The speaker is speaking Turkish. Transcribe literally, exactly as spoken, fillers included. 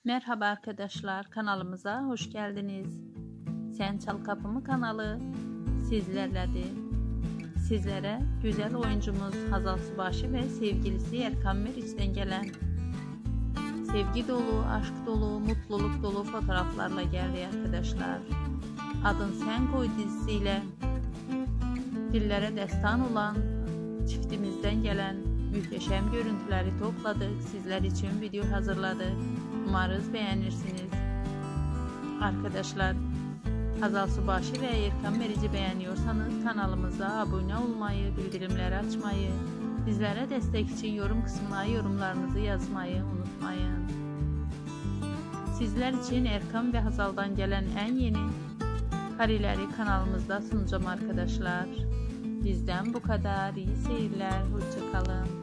Merhaba arkadaşlar, kanalımıza hoş geldiniz. Sen Çal Kapımı kanalı sizlerledir. Sizlere güzel oyuncumuz Hazal Subaşı ve sevgilisi Erkan Meriç'ten gelen sevgi dolu, aşk dolu, mutluluk dolu fotoğraflarla geldi arkadaşlar. Adın Sen Koy dizisiyle dillere destan olan çiftimizden gelen muhteşem görüntüleri topladık. Sizler için video hazırladık. Umarız beğenirsiniz. Arkadaşlar, Hazal Subaşı ve Erkan Meriç'i beğeniyorsanız kanalımıza abone olmayı, bildirimleri açmayı, bizlere destek için yorum kısmına yorumlarınızı yazmayı unutmayın. Sizler için Erkan ve Hazal'dan gelen en yeni kareleri kanalımızda sunacağım arkadaşlar. Bizden bu kadar. İyi seyirler. Hoşça kalın.